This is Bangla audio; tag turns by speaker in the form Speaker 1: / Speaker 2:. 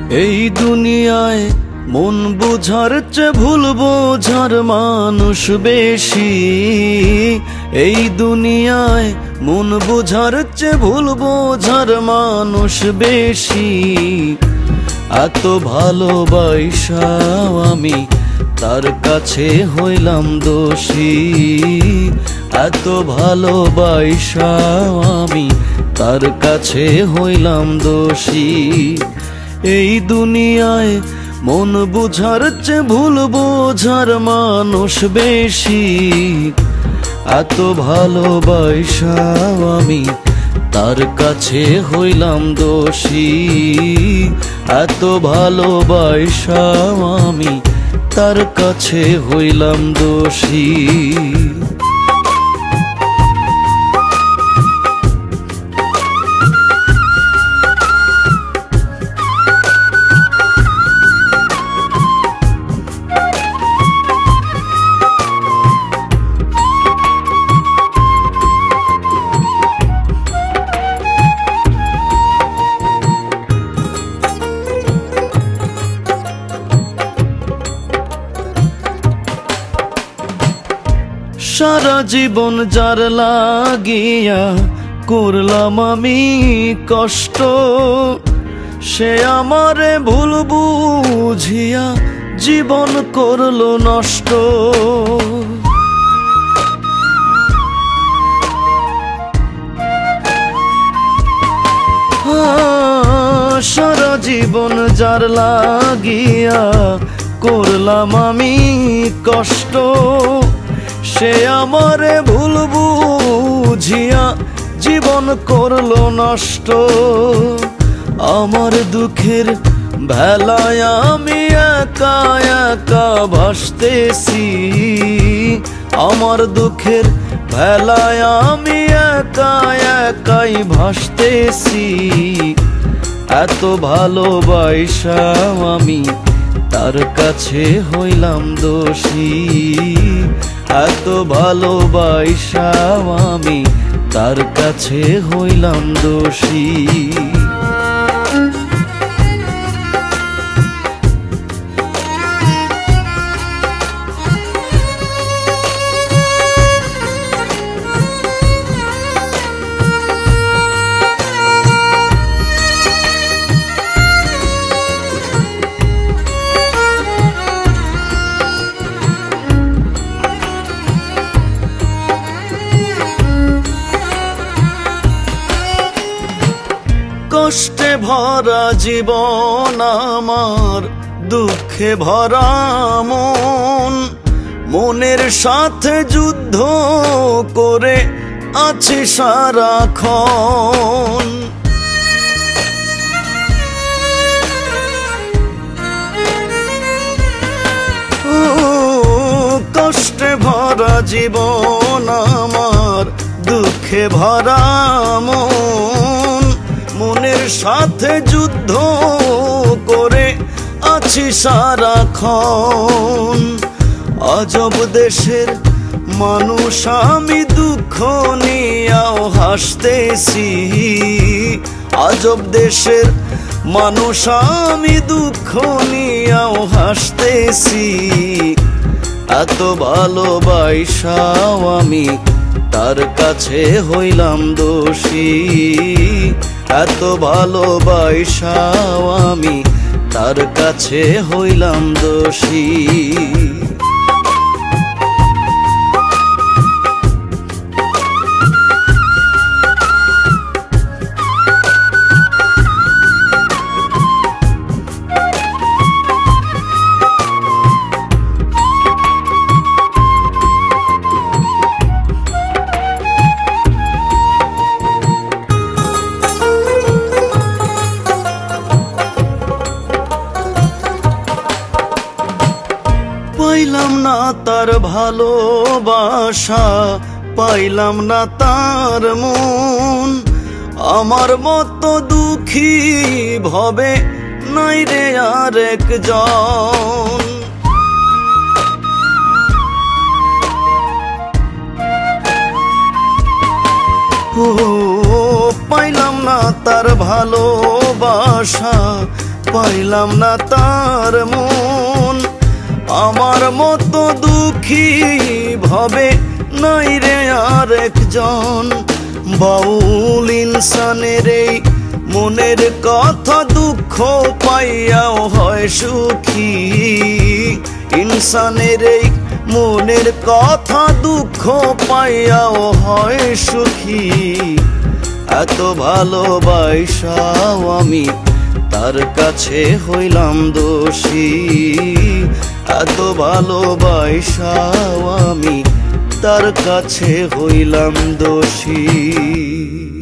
Speaker 1: এই দুনিয়ায় মন বোঝার চেয়ে ভুল বোঝার মানুষ বেশি। এই দুনিয়ায় মন বোঝার চেয়ে ভুল বোঝার মানুষ বেশি। এত ভালোবাসাও আমি তার কাছে হইলাম দোষী। এত ভালোবাসাও আমি তার কাছে হইলাম দোষী। এই দুনিয়ায় মন বুঝার চেয়ে ভুল বোঝার মানুষ বেশি। এত ভালোবাসাও আমি তার কাছে হইলাম দোষী। এত ভালোবাসাও আমি তার কাছে হইলাম দোষী। সারা জীবন যার লাগিয়া করলাম আমি কষ্ট, সে আমারে ভুল বুঝিয়া জীবন করলো নষ্ট। সারা জীবন যার লাগিয়া করলাম আমি কষ্ট, সে আমারে ভুল বুঝিয়া জীবন করলো নষ্ট। আমার দুঃখের ভেলায় আমি একা একা ভাসতেছি। আমার দুঃখের ভেলায় আমি একা একাই ভাসতেছি। এত ভালোবাসাও আমি তার কাছে হইলাম দোষী। এত ভালোবাসাও আমি তার কাছে হইলাম দোষী। কষ্টে ভরা জীবন আমার, দুঃখে ভরা মন, মনের সাথে যুদ্ধ করে আছি সারাক্ষণ। কষ্টে ভরা জীবন আমার, দুঃখে ভরা মন, মনের সাথে যুদ্ধ করে আছি সারাক্ষণ। আজব দেশের মানুষ আমি, দুঃখ নিয়াও হাসতেছি। আজব দেশের মানুষ আমি, দুঃখ নিয়াও হাসতেছি। এত ভালোবাসাও আমি তার কাছে হইলাম দোষী। এত ভালোবাসাও আমি তার কাছে হইলাম দোষী। পাইলাম না তার ভালোবাসা, পাইলাম না তার মন। আমার মতো দুঃখী ভবে নাই রে আরেকজন। পাইলাম না তার ভালোবাসা, পাইলাম না তার মন। আমার মতো দুঃখী ভবে নাই রে আর একজন। বাউল ইনসানের এই মনের কথা দুঃখ পাইয়াও হয় সুখী। ইনসানের এই মনের কথা দুঃখ পাইয়াও হয় সুখী। এত ভালোবাসাও আমি তার কাছে হইলাম দোষী। এত ভালোবাসাও আমি তার কাছে হইলাম দোষী।